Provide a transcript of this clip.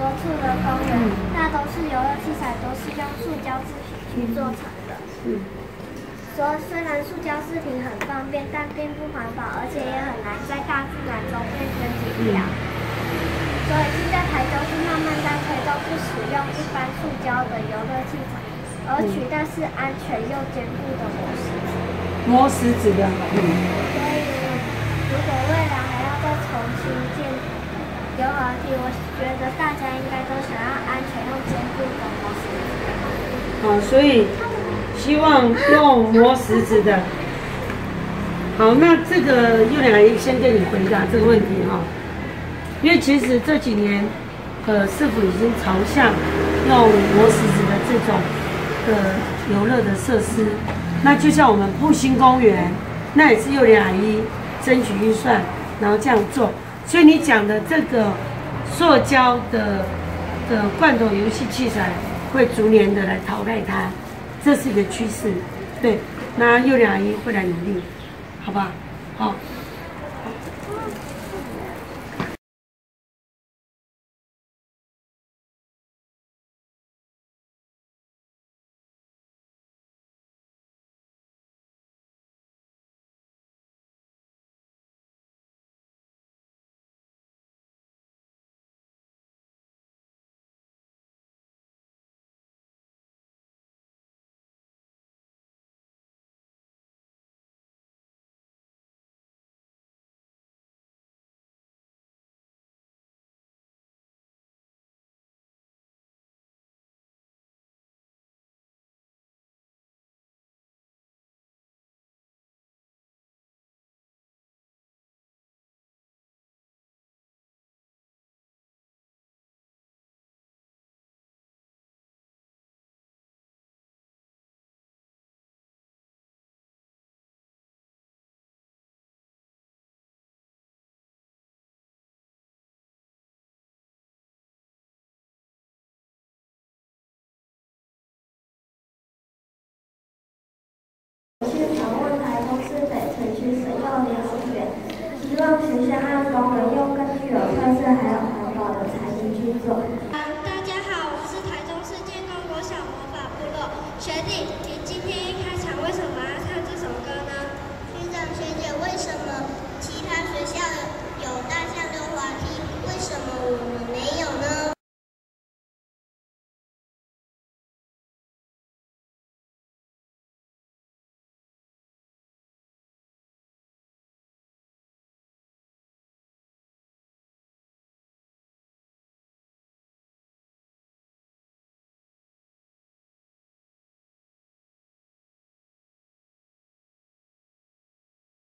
多处的公园，大都是游乐器材都是用塑胶制品去做成的。虽然塑胶制品很方便，但并不环保，而且也很难在大自然中变成体表。所以现在台中市慢慢在推动不使用一般塑胶的游乐器材，而取代是安全又坚固的磨石子的。 所以如果未来还要再重新建游滑梯，我觉得大家应该都想要安全又坚固的磨石子。 所以希望用磨石子的。好，那这个幼良阿姨先跟你回答这个问题哈。因为其实这几年，市府已经朝向用磨石子的这种游乐的设施。那就像我们复兴公园，那也是幼良阿姨争取预算，然后这样做。所以你讲的这个塑胶的罐头游戏器材会逐年的来淘汰它，这是一个趋势。对，那幼良阿姨会来努力，好吧？好。